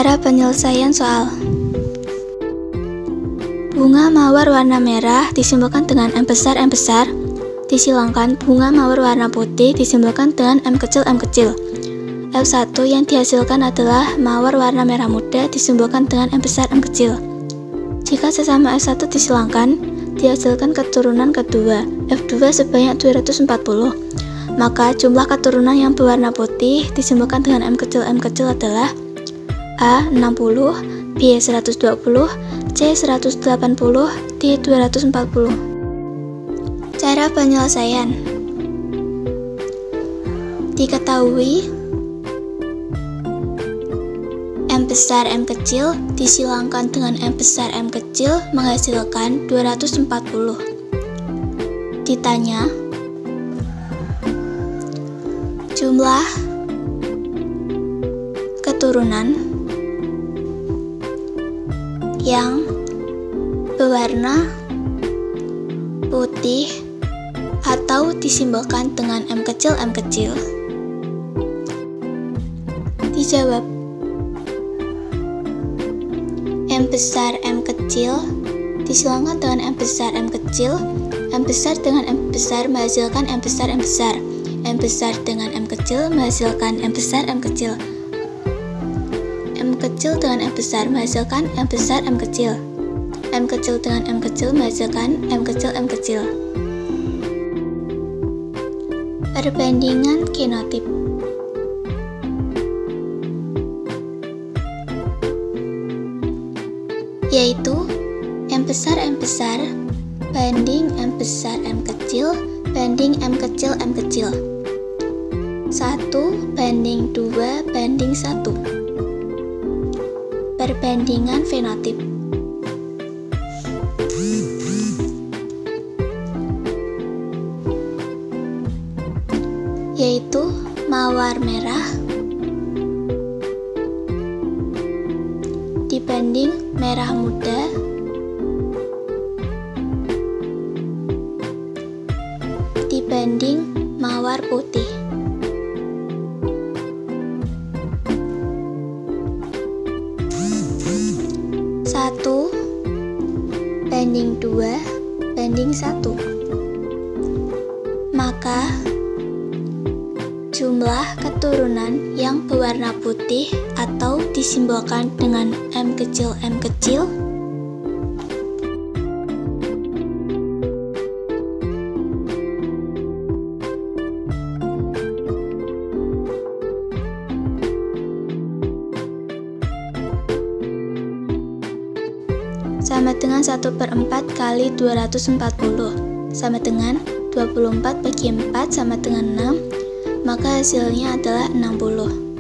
Cara penyelesaian soal. Bunga mawar warna merah disimbolkan dengan M besar, disilangkan bunga mawar warna putih disimbolkan dengan M kecil. F1 yang dihasilkan adalah mawar warna merah muda disimbolkan dengan M besar, M kecil. Jika sesama F1 disilangkan, dihasilkan keturunan kedua, F2 sebanyak 240. Maka jumlah keturunan yang berwarna putih disimbolkan dengan M kecil adalah A 60, B 120, C 180, D 240. Cara penyelesaian. Diketahui M besar M kecil disilangkan dengan M besar M kecil menghasilkan 240. Ditanya jumlah keturunan yang berwarna putih atau disimbolkan dengan M kecil. Dijawab. M besar M kecil disilangkan dengan M besar M kecil dengan M besar menghasilkan M besar, M besar dengan M kecil menghasilkan M besar, M kecil dengan M besar menghasilkan M besar, M kecil dengan M kecil menghasilkan M kecil. Perbandingan genotip. Yaitu M besar banding M besar M kecil banding M kecil. 1 banding 2 banding 1. Perbandingan fenotip. Yaitu mawar merah dibanding merah muda dibanding mawar putih. Satu banding 2 banding 1. Maka jumlah keturunan yang berwarna putih atau disimbolkan dengan M kecil sama dengan 1/4 kali 240 sama dengan 24 bagi 4 sama dengan 6, maka hasilnya adalah 60.